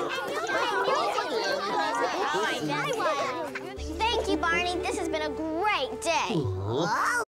Thank you, Barney. This has been a great day.